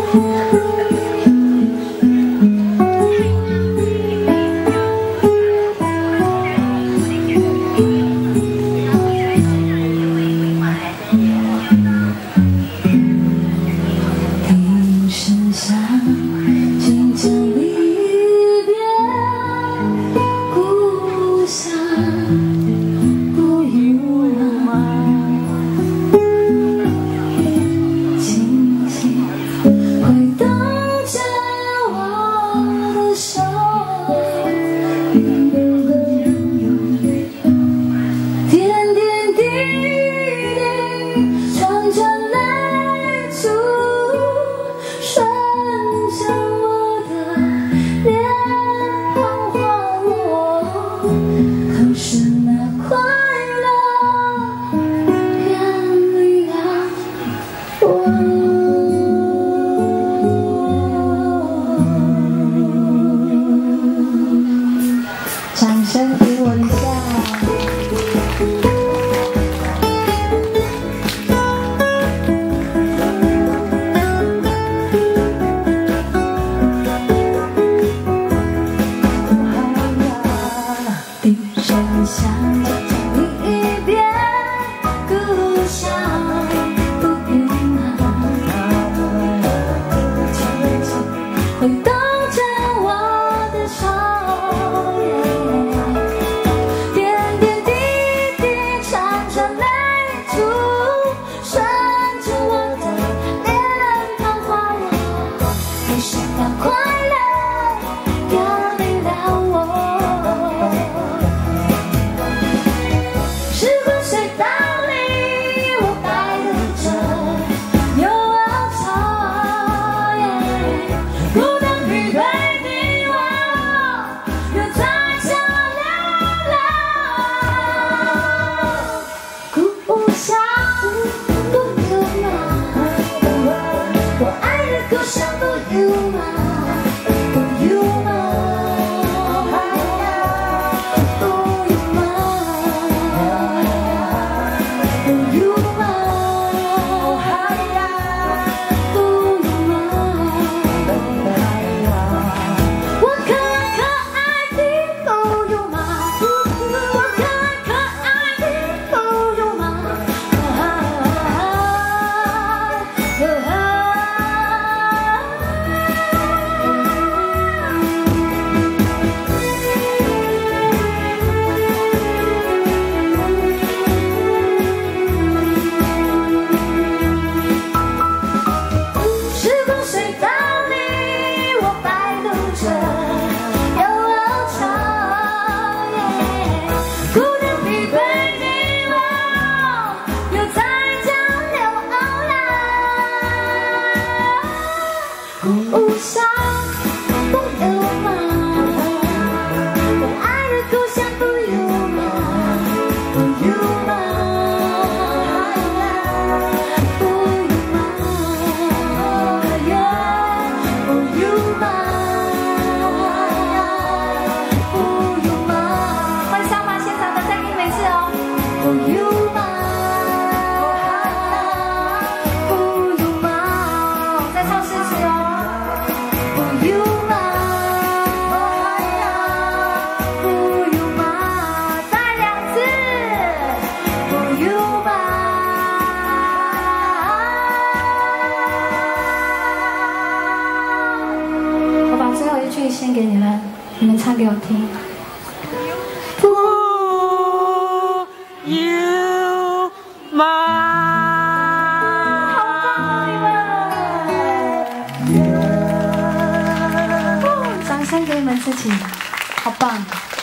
掌声给我一下。低声想讲一遍故乡，不用回到着我的手。 故乡不有吗？我爱的故乡不有吗？不有吗？不有吗？不有吗？不有吗？欢迎小马现场的，再给你们一次哦。不有吗？ 献给你们，你们唱给我听。不有吗？好棒，你们！掌声给你们自己，好棒。